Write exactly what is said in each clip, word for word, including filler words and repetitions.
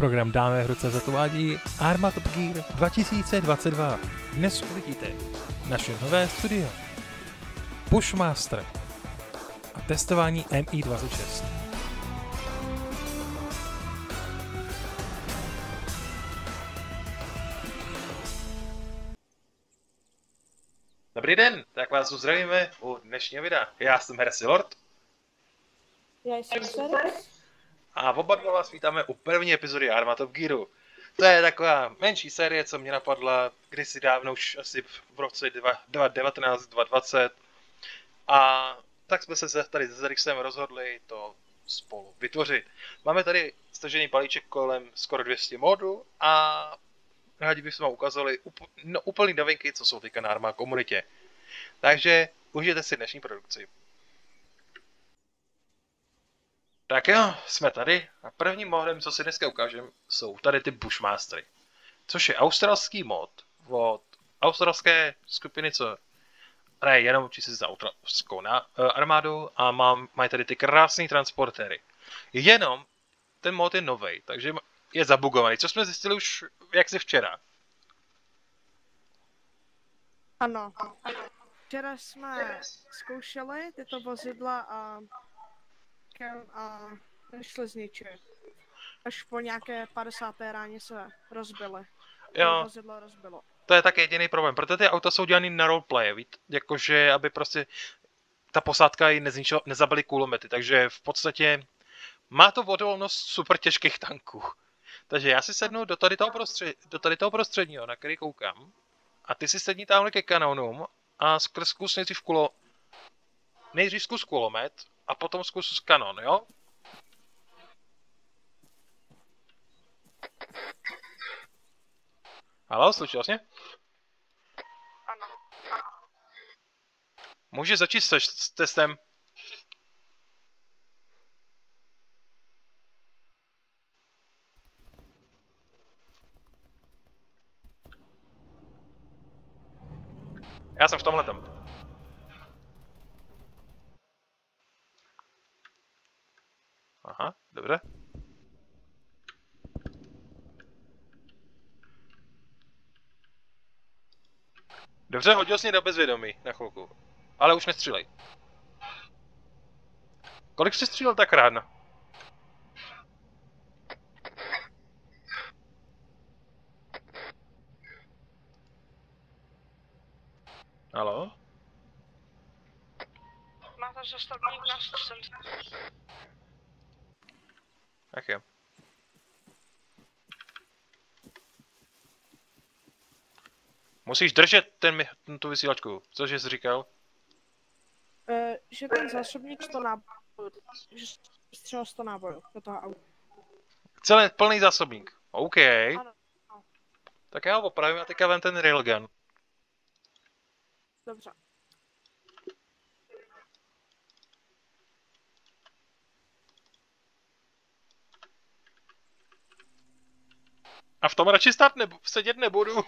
Program Dáme v ruce zatovádí Arma Top Gear dva tisíce dvacet dva. Dnes uvidíte naše nové studio, Pushmaster a testování M I dvacet šest. Dobrý den, tak vás tu zdravíme u dnešního videa. Já jsem Heresy Lord. Já jsem Serex. A oba dva vás vítáme u první epizody Arma Top Gearu. To je taková menší série, co mě napadla kdysi dávno, už asi v roce dva tisíce devatenáct dva tisíce dvacet. A tak jsme se tady s Serexem rozhodli to spolu vytvořit. Máme tady stažený balíček kolem skoro dvě stě modů a rádi bychom vám ukázali up- no, úplný novinky, co jsou teďka na Arma komunitě. Takže užijte si dnešní produkci. Tak jo, jsme tady a prvním modem, co si dneska ukážem, jsou tady ty Bushmastery. Což je australský mod od australské skupiny, co hraje jenom čistě za australskou armádu a mám, mají tady ty krásné transportéry. Jenom ten mod je novej, takže je zabugovaný, co jsme zjistili už jaksi včera. Ano. Včera jsme zkoušeli tyto vozidla a, a šli zničit. Až po nějaké padesáté ráně se rozbily. Jo. Vozidlo rozbilo. To je tak jediný problém, protože ty auta jsou dělaný na roleplay, víte? Jakože aby prostě ta posádka ji nezničila, nezabili kulomety, takže v podstatě má to odolnost super těžkých tanků. Takže já si sednu do tady toho, prostřed, do tady toho prostředního, na který koukám, a ty si sedni tamhle ke kanonům a zkus nejdřív kulo... Nejdřív zkus kulomet a potom zkus kanon, jo? Haló, slyšel jsi mě? Ano. Můžeš začít s, s testem. Já jsem v tomhletom. Aha, dobře. Dobře, hodil jsi mě do bezvědomí na chvilku. Ale už nestřílej. Kolik jsi střílel tak ráno? Haló? Máte zastavník na sto. Tak jo. Musíš držet ten, tu vysílačku. Cože jsi říkal? Uh, že ten zásobník sto nábojů. Že střel sto nábojů do toho auta. Celý plný zásobník. OK. Ano. No. Tak já ho opravím a teďka vem ten railgun. Dobře. A v tom radši stát nebu- sedět nebudu.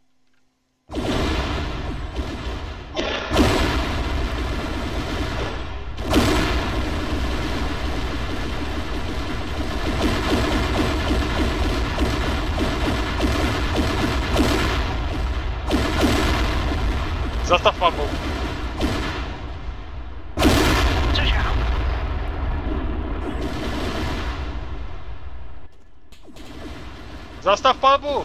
Zastav palbu. Cože? Zastav palbu!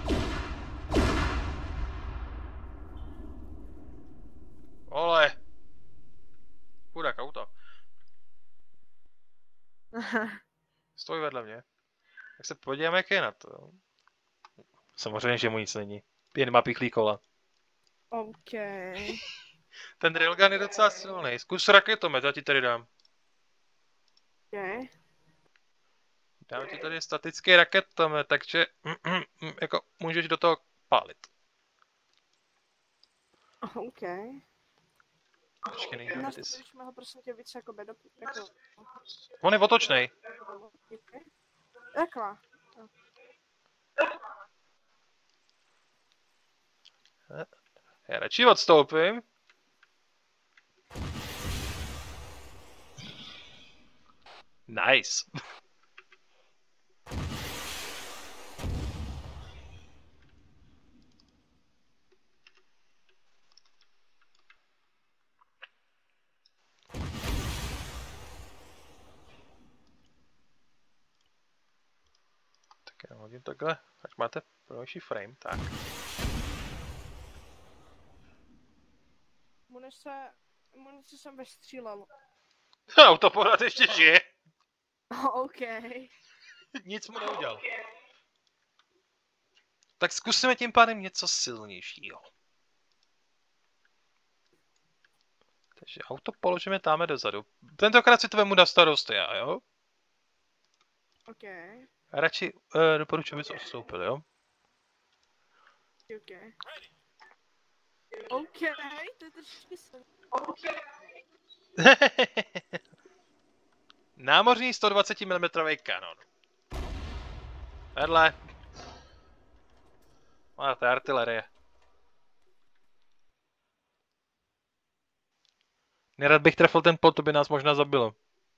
Ole. Chudák auta. Stojí vedle mě. Tak se podíváme, jak je na to. Samozřejmě, že mu nic není. Jen má pichlý kola. OK. Ten railgun je docela silný. Zkus raketomet, já ti tady dám. OK. Dám ti tady statický raketomet, takže jako můžeš do toho pálit. OK. Počkej, nejde ty. Nastavíš ho prosím tě víc jako do... Jako... On je otočnej. Okay. Takhle. Já radši odstoupím. Nice. Já hodím takhle, ať máte plnější frame, tak. Munice, munice jsem vystřílel. Autopořád ještě žije. OK. Nic mu neudělal. Tak zkusíme tím pádem něco silnějšího. Takže auto položíme tamhle dozadu. Tentokrát si to vemu na starost já, jo? OK. Radši uh, doporučuji, abys odstoupil, jo? OK. OK, to je trošičky silný. OK. Námořní sto dvacet milimetrů kanon. Vedle. Máte artilerie. Nerad bych trefil ten plot, to by nás možná zabilo.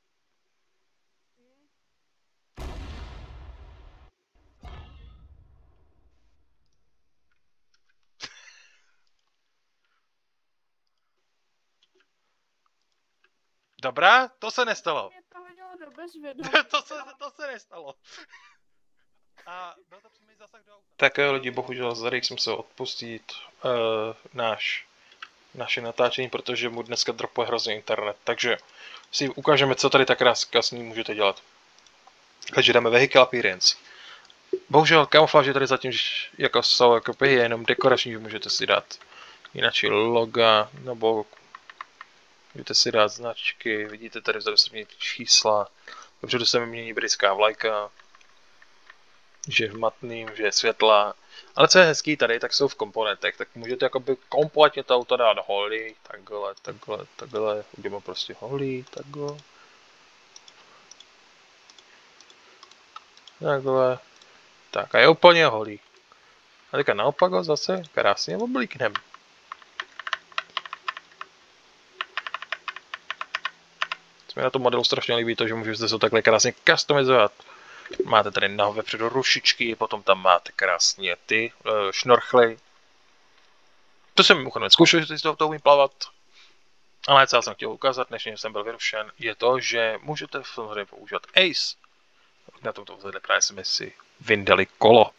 Dobrá, to se nestalo. Mě to hodilo do bezvědomí. to, se, to se nestalo. A byl to přímý zasah do auta. Tak jo lidi, bohužel za jsem se odpustit uh, náš, naše natáčení, protože mu dneska dropuje hrozně internet. Takže si ukážeme, co tady tak krásný můžete dělat. Takže dáme Vehicle Appearance. Bohužel kamufláž je tady zatím jako jsou jako je jenom dekorační, že můžete si dát jináčí loga, nebo můžete si dát značky, vidíte tady vzadu se mění čísla, dopředu se mi mění britská vlajka, že je matným, že je světlá, ale co je hezký tady, tak jsou v komponentech, tak můžete jakoby kompletně to auto dát holý, takhle, takhle, takhle, uděláme prostě holý, takhle, takhle, tak a je úplně holý. A teďka naopak ho zase krásně oblíknem. Se mi na tom modelu strašně líbí to, že můžete se to takhle krásně customizovat. Máte tady na vepředu rušičky, potom tam máte krásně ty uh, šnorchly. To jsem mimochodem zkoušel, že si to umím plavat. Ale co já jsem chtěl ukázat, než jsem byl vyrušen, je to, že můžete samozřejmě používat Ace. Na tomto vzhledě právě jsme si vyndali kolo.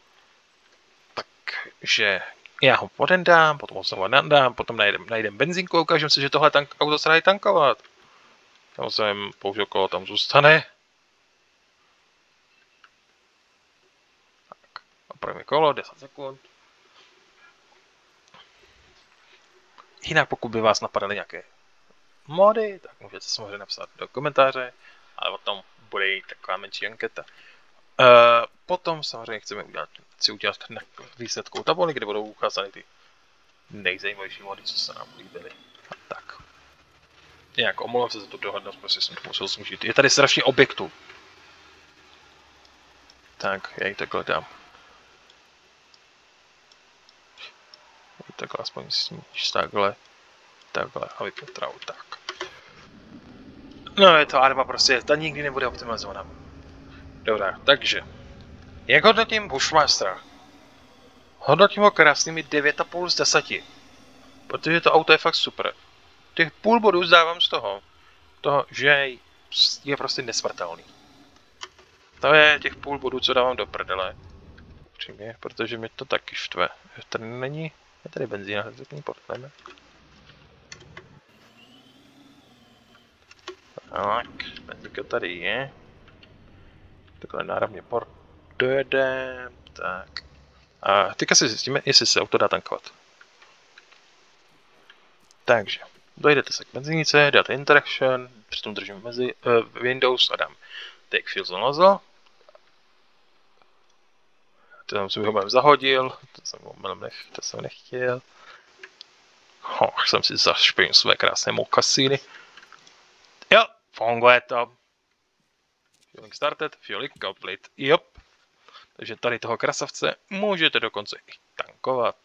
Takže já ho podendám, potom ho znovu nadám, potom najdem, najdem benzínku a ukážem si, že tohle tank, auto se dá tankovat. Já jsem použil kolo, tam zůstane. Tak, opravíme kolo, deset sekund. Jinak pokud by vás napadaly nějaké mody, tak můžete samozřejmě napsat do komentáře, ale o tom bude i taková menší anketa. Uh, potom samozřejmě chceme udělat, si udělat výsledkovou tabuli, kde budou ukázány ty nejzajímavější mody, co se nám líbily. A tak. Nějak omlouvám se za tu dohodnost, prostě jsem to musel zúžit. Je tady strašně objektů. Tak, já ji takhle dám. Takhle aspoň sníž, takhle, takhle a vypětrou, tak. No je to Arma prostě, ta nikdy nebude optimalizovaná. Dobrá, takže. Jak hodnotím Bushmastera? Hodnotím ho krásnými devět a půl z deseti. Protože to auto je fakt super. Těch půl bodů zdávám z toho, toho, že je prostě nesmrtelný. To je těch půl bodů, co dávám do prdele. Přímě, protože mi to taky štve. Tady není, je tady benzína, tak to portneme. Tak, benzínka tady je. Takhle náravně port dojedem, tak. A teďka si zjistíme, jestli se auto dá tankovat. Takže, dojdete se k benzínice, dáte interaction, přitom držím mezi uh, Windows a dám take fuel nozzle. To jsem si ho zahodil, to jsem, nech, to jsem nechtěl. Oh, jsem si zašpinil své krásné mokasíny. Jo, funguje to. Fueling started, fueling complete, jop. Takže tady toho krasavce můžete dokonce i tankovat.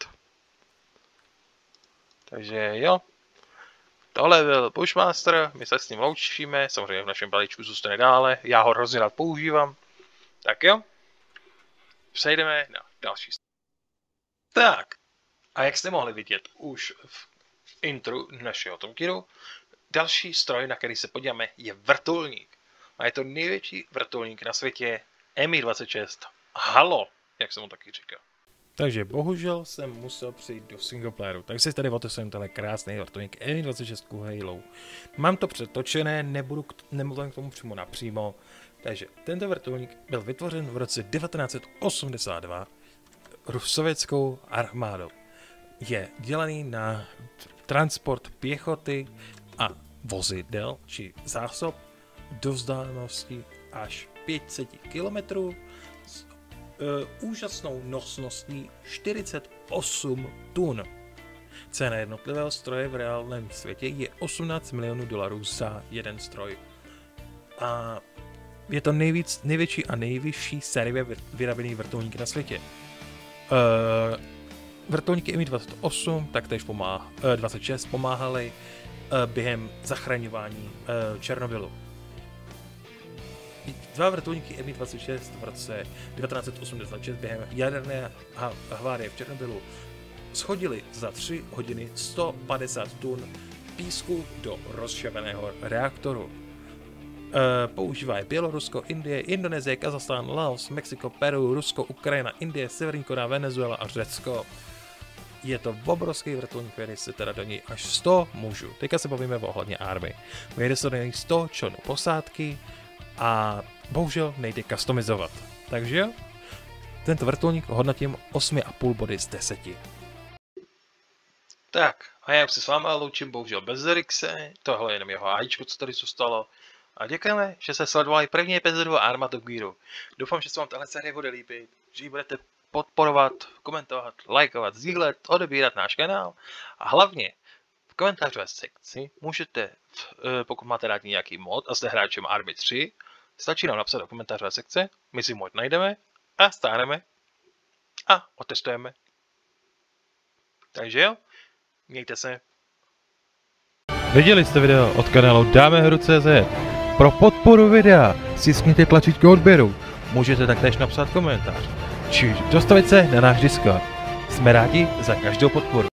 Takže jo. Tohle byl Bushmaster, my se s ním loučíme, samozřejmě v našem balíčku zůstane dále, já ho hrozně rád používám. Tak jo, přejdeme na další. Tak, a jak jste mohli vidět už v intru našeho Top Gearu, další stroj, na který se podíváme, je vrtulník. A je to největší vrtulník na světě M I dvacet šest halo, jak jsem mu taky říkal. Takže bohužel jsem musel přijít do singleplayeru, tak si tady otestujeme tenhle krásný vrtulník M I dvacet šest Halo. Mám to přetočené, nebudu k, nemluvím k tomu přímo napřímo. Takže tento vrtulník byl vytvořen v roce devatenáct set osmdesát dva sovětskou armádou. Je dělaný na transport pěchoty a vozidel či zásob do vzdálenosti až pět set kilometrů s uh, úžasnou nosností čtyřicet osm tun. Cena jednotlivého stroje v reálném světě je osmnáct milionů dolarů za jeden stroj. A je to nejvíc, největší a nejvyšší série vyráběný vrtulník na světě. Uh, vrtulníky M I dvacet osm, taktéž pomáha, uh, dvacet šest pomáhaly uh, během zachraňování uh, Černobylu. Dva vrtulníky M I dvacet šest v roce devatenáct set osmdesát šest během jaderné havárie v Černobylu shodili za tři hodiny sto padesát tun písku do rozšaveného reaktoru. E, používá je Bělorusko, Indie, Indonésie, Kazachstán, Laos, Mexiko, Peru, Rusko, Ukrajina, Indie, Severní Korea, Venezuela a Řecko. Je to obrovský vrtulník, který se teda do něj až sto mužů. Teďka se bavíme ohledně army. Vejde se do něj sto členů posádky a bohužel nejde customizovat. Takže jo, tento vrtulník hodnotím osm a půl body z deseti. Tak, a já se s váma loučím, bohužel bez Rixe, tohle je jenom jeho AIčko, co tady zůstalo. A děkujeme, že jste sledovali první epizodu Arma Top Gearu. Doufám, že se vám tahle série bude líbit, že ji budete podporovat, komentovat, lajkovat, sdílet, odebírat náš kanál a hlavně v komentářové sekci můžete, pokud máte rádi nějaký mod a jste hráčem Army tři, stačí nám napsat do komentářové sekce, my si mod najdeme a stáhneme a otestujeme. Takže jo, mějte se. Viděli jste video od kanálu Dáme hru tečka cé zet. Pro podporu videa stiskněte tlačítko odběru. Můžete taktéž napsat komentář či dostavit se na náš Discord. Jsme rádi za každou podporu.